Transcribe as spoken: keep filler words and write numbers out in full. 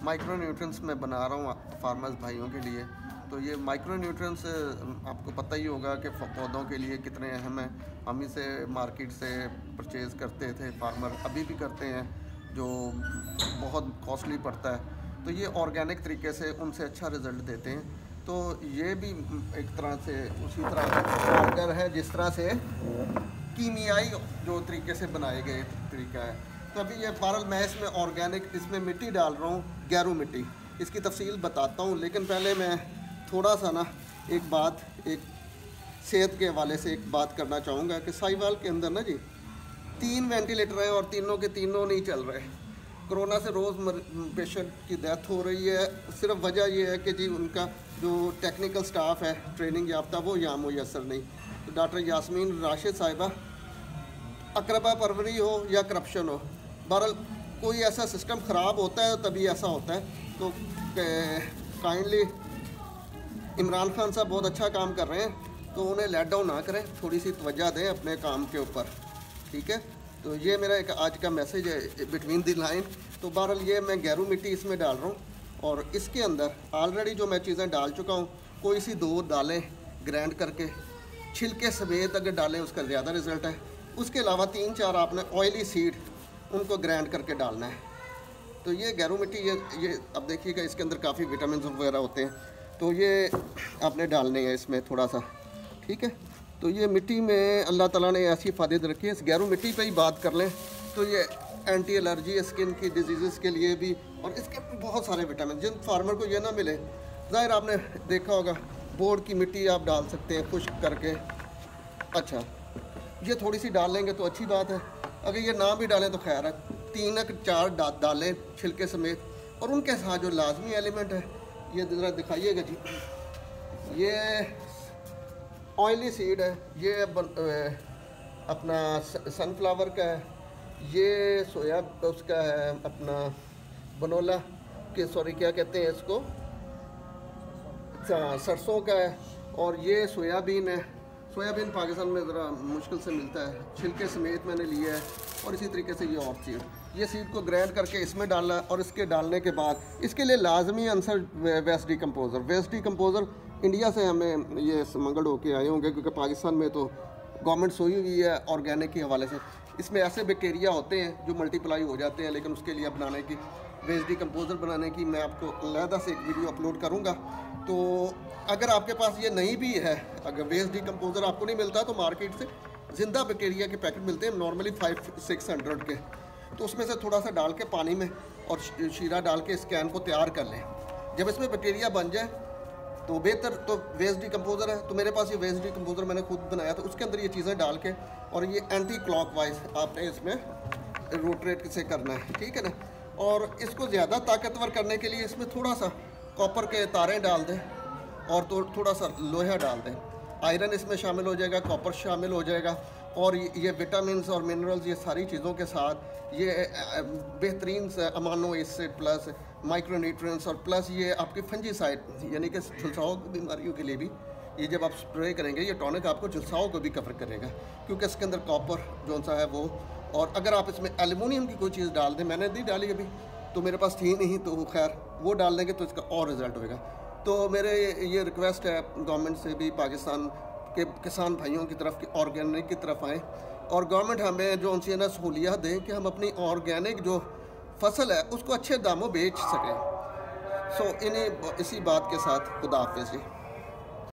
Micro nutrients मैं बना रहा हूँ फार्मर्स भाइयों के लिए। तो ये माइक्रो न्यूट्रिएंट्स आपको पता ही होगा कि पौधों के लिए कितने अहम हैं। हम इसे मार्केट से परचेज़ करते थे, फार्मर अभी भी करते हैं, जो बहुत कॉस्टली पड़ता है। तो ये ऑर्गेनिक तरीके से उनसे अच्छा रिज़ल्ट देते हैं। तो ये भी एक तरह से उसी तरह कारगर है जिस तरह से कीमियाई जो तरीके से बनाए गए तरीका है। तो अभी ये बहरहाल मैं इसमें ऑर्गेनिक इसमें मिट्टी डाल रहा हूँ, गैरू मिट्टी। इसकी तफसील बताता हूँ, लेकिन पहले मैं थोड़ा सा ना एक बात एक सेहत के हवाले से एक बात करना चाहूँगा कि साहिवाल के अंदर ना जी तीन वेंटिलेटर हैं और तीनों के तीनों नहीं चल रहे। कोरोना से रोज़ पेशेंट की डेथ हो रही है। सिर्फ वजह यह है कि जी उनका जो टेक्निकल स्टाफ है ट्रेनिंग याफ्ता वो यहाँ मुयसर नहीं। तो डॉक्टर यास्मीन राशिद साहिबा, अकरबा परवरी हो या करप्शन हो, बहरहाल कोई ऐसा सिस्टम ख़राब होता है तभी ऐसा होता है। तो काइंडली इमरान खान साहब बहुत अच्छा काम कर रहे हैं, तो उन्हें लेट डाउन ना करें, थोड़ी सी तवज्जो दें अपने काम के ऊपर, ठीक है। तो ये मेरा एक आज का मैसेज है बिटवीन द लाइन। तो बहरहाल ये मैं गैरू मिट्टी इसमें डाल रहा हूँ और इसके अंदर ऑलरेडी जो मैं चीज़ें डाल चुका हूँ, कोई सी दो डालें ग्राइंड करके, छिलके समेत अगर डालें उसका ज़्यादा रिज़ल्ट है। उसके अलावा तीन चार आपने ऑयली सीड उनको ग्राइंड करके डालना है। तो ये गैरू मिट्टी ये ये अब देखिएगा इसके अंदर काफ़ी विटामिन वगैरह होते हैं, तो ये आपने डालने हैं इसमें थोड़ा सा, ठीक है। तो ये मिट्टी में अल्लाह ताला ने ऐसी फ़ायदे रखी है। इस गैरू मिट्टी पे ही बात कर लें तो ये एंटी एलर्जी, स्किन की डिजीज़ के लिए भी, और इसके बहुत सारे विटामिन जिन फार्मर को ये ना मिले, ज़ाहिर आपने देखा होगा बोर्ड की मिट्टी आप डाल सकते हैं खुश्क करके। अच्छा, ये थोड़ी सी डाल लेंगे तो अच्छी बात है, अगर ये ना भी डालें तो खैर है। तीन चार डा, डालें छिलके समेत, और उनके साथ जो लाजमी एलिमेंट है ये ज़रा दिखाइएगा जी। ये ऑयली सीड है, ये बन, अपना सनफ्लावर का है, ये सोया उसका है, अपना बनोला के सॉरी क्या कहते हैं इसको, सरसों का है, और ये सोयाबीन है। सोयाबीन पाकिस्तान में ज़रा मुश्किल से मिलता है, छिलके समेत मैंने लिया है। और इसी तरीके से ये और सीड, ये सीड को ग्राइंड करके इसमें डालना, और इसके डालने के बाद इसके लिए लाजमी answer waste decomposer. Waste decomposer India से हमें ये मंगल होके आए होंगे, क्योंकि पाकिस्तान में तो गवर्नमेंट सोई हुई है ऑर्गेनिक के हवाले से। इसमें ऐसे बैक्टीरिया होते हैं जो मल्टीप्लाई हो जाते हैं, लेकिन उसके लिए बनाने की वेस्ट डिकम्पोज़र बनाने की मैं आपको अलहदा से एक वीडियो अपलोड करूँगा। तो अगर आपके पास ये नहीं भी है, अगर वेस्ट डिकम्पोज़र आपको नहीं मिलता, तो मार्केट से ज़िंदा बैक्टीरिया के पैकेट मिलते हैं नॉर्मली फाइव सिक्स हंड्रेड के। तो उसमें से थोड़ा सा डाल के पानी में और शीरा डाल के इस कैन को तैयार कर लें। जब इसमें बैक्टीरिया बन जाए तो बेहतर, तो वेस्ट डिकम्पोज़र है, तो मेरे पास ये वेस्ट डिकम्पोज़र मैंने खुद बनाया था, उसके अंदर ये चीज़ें डाल के, और ये एंटी क्लॉकवाइज आपने इसमें रोटेट से करना है, ठीक है ना। और इसको ज़्यादा ताकतवर करने के लिए इसमें थोड़ा सा कॉपर के तारे डाल दें और तो थोड़ा सा लोहा डाल दें। आयरन इसमें शामिल हो जाएगा, कॉपर शामिल हो जाएगा, और ये विटामिन्स और मिनरल्स ये सारी चीज़ों के साथ ये बेहतरीन amino acid plus micro nutrients, और प्लस ये आपकी फंजीसाइड यानी कि झुलसाओं की बीमारियों के लिए भी ये जब आप स्प्रे करेंगे ये टॉनिक आपको झुलसाओं को भी कवर करेगा, क्योंकि इसके अंदर कॉपर जो सा है वो। और अगर आप इसमें एल्युमिनियम की कोई चीज़ डाल दें, मैंने नहीं डाली अभी, तो मेरे पास थी नहीं, तो खैर वो डाल देंगे तो इसका और रिज़ल्ट होएगा। तो मेरे ये रिक्वेस्ट है गवर्नमेंट से भी, पाकिस्तान के किसान भाइयों की तरफ कि ऑर्गेनिक की तरफ आएँ, और गवर्नमेंट हमें जो उनसे ना सहूलियत दें कि हम अपनी ऑर्गेनिक जो फसल है उसको अच्छे दामों बेच सकें। सो इन्हीं इसी बात के साथ खुदा हाफिज़ जी।